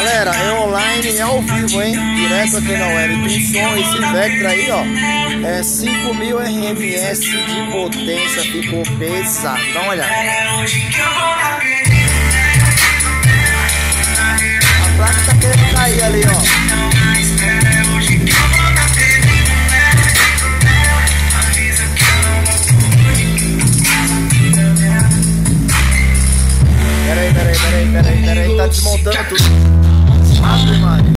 Galera, é online e ao vivo, hein? Direto aqui na web. Tem som, esse Vectra aí, ó. É 5.000 RMS de potência. Ficou pesado. Dá uma olhada. A placa tá querendo cair ali, ó. Peraí, tá desmontando tudo. Ave Maria.